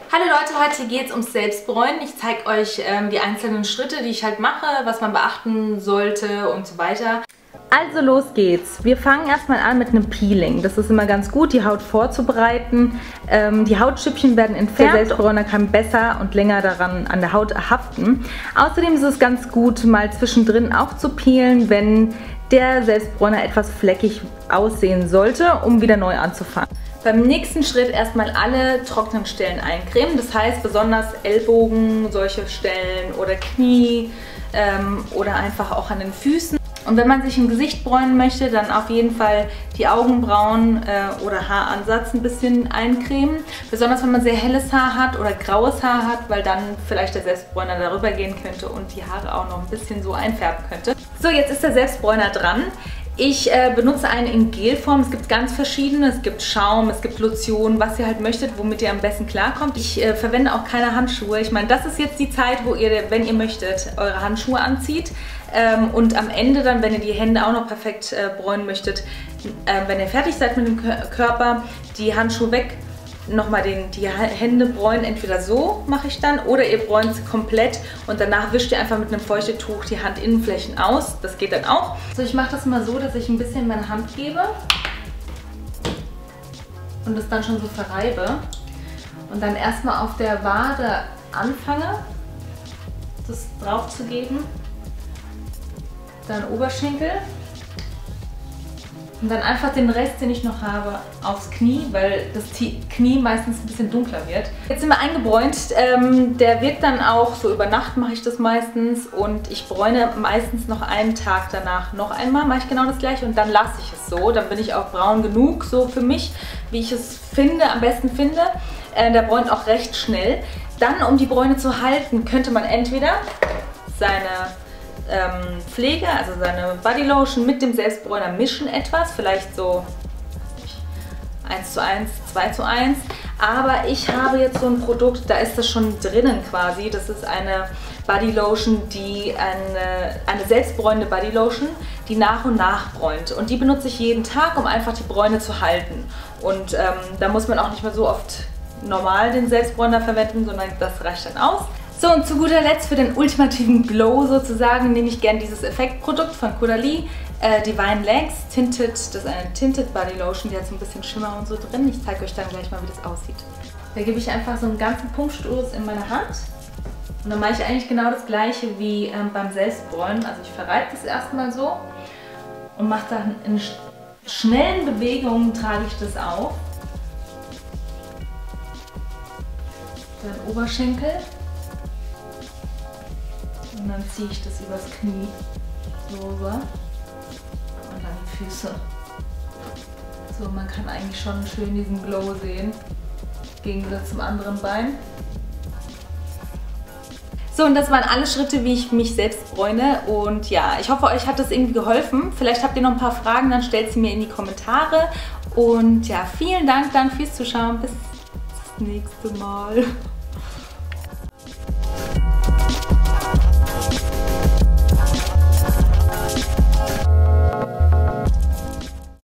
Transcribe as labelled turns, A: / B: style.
A: Hallo Leute, heute geht es ums Selbstbräunen. Ich zeige euch die einzelnen Schritte, die ich halt mache, was man beachten sollte und so weiter. Also los geht's. Wir fangen erstmal an mit einem Peeling. Das ist immer ganz gut, die Haut vorzubereiten. Die Hautschüppchen werden entfernt. Der Selbstbräuner kann besser und länger daran an der Haut haften. Außerdem ist es ganz gut, mal zwischendrin auch zu peelen, wenn der Selbstbräuner etwas fleckig aussehen sollte, um wieder neu anzufangen. Beim nächsten Schritt erstmal alle trockenen Stellen eincremen, das heißt besonders Ellbogen, solche Stellen oder Knie oder einfach auch an den Füßen. Und wenn man sich im Gesicht bräunen möchte, dann auf jeden Fall die Augenbrauen oder Haaransatz ein bisschen eincremen. Besonders wenn man sehr helles Haar hat oder graues Haar hat, weil dann vielleicht der Selbstbräuner darüber gehen könnte und die Haare auch noch ein bisschen so einfärben könnte. So, jetzt ist der Selbstbräuner dran. Ich benutze einen in Gelform. Es gibt ganz verschiedene. Es gibt Schaum, es gibt Lotion, was ihr halt möchtet, womit ihr am besten klarkommt. Ich verwende auch keine Handschuhe. Ich meine, das ist jetzt die Zeit, wo ihr, wenn ihr möchtet, eure Handschuhe anzieht. Und am Ende dann, wenn ihr die Hände auch noch perfekt bräunen möchtet, wenn ihr fertig seid mit dem Körper, die Handschuhe weg, nochmal die Hände bräunen, entweder so mache ich dann oder ihr bräunt sie komplett und danach wischt ihr einfach mit einem Feuchtetuch die Handinnenflächen aus. Das geht dann auch. So, ich mache das mal so, dass ich ein bisschen meine Hand gebe und das dann schon so verreibe und dann erstmal auf der Wade anfange, das drauf zu geben, dann Oberschenkel. Und dann einfach den Rest, den ich noch habe, aufs Knie, weil das Knie meistens ein bisschen dunkler wird. Jetzt sind wir eingebräunt. Der wirkt dann auch, so über Nacht mache ich das meistens. Und ich bräune meistens noch einen Tag danach noch einmal, mache ich genau das gleiche. Und dann lasse ich es so. Dann bin ich auch braun genug, so für mich, wie ich es finde, am besten finde. Der bräunt auch recht schnell. Dann, um die Bräune zu halten, könnte man entweder seine Pflege, also seine Bodylotion mit dem Selbstbräuner mischen etwas, vielleicht so 1:1, 2:1, aber ich habe jetzt so ein Produkt, da ist das schon drinnen quasi, das ist eine Bodylotion, eine selbstbräunende Bodylotion, die nach und nach bräunt und die benutze ich jeden Tag, um einfach die Bräune zu halten und da muss man auch nicht mehr so oft normal den Selbstbräuner verwenden, sondern das reicht dann aus. So, und zu guter Letzt für den ultimativen Glow sozusagen nehme ich gerne dieses Effektprodukt von Caudalie, Divine Legs Tinted. Das ist eine Tinted Body Lotion, die hat so ein bisschen Schimmer und so drin. Ich zeige euch dann gleich mal, wie das aussieht. Da gebe ich einfach so einen ganzen Pumpstoß in meine Hand. Und dann mache ich eigentlich genau das gleiche wie beim Selbstbräunen. Also ich verreibe das erstmal so und mache dann in schnellen Bewegungen trage ich das auf. Dann Oberschenkel. Und dann ziehe ich das übers Knie so rüber und dann die Füße. So, man kann eigentlich schon schön diesen Glow sehen, im Gegensatz zum anderen Bein. So, und das waren alle Schritte, wie ich mich selbst bräune. Und ja, ich hoffe, euch hat das irgendwie geholfen. Vielleicht habt ihr noch ein paar Fragen, dann stellt sie mir in die Kommentare. Und ja, vielen Dank dann fürs Zuschauen. Bis das nächste Mal.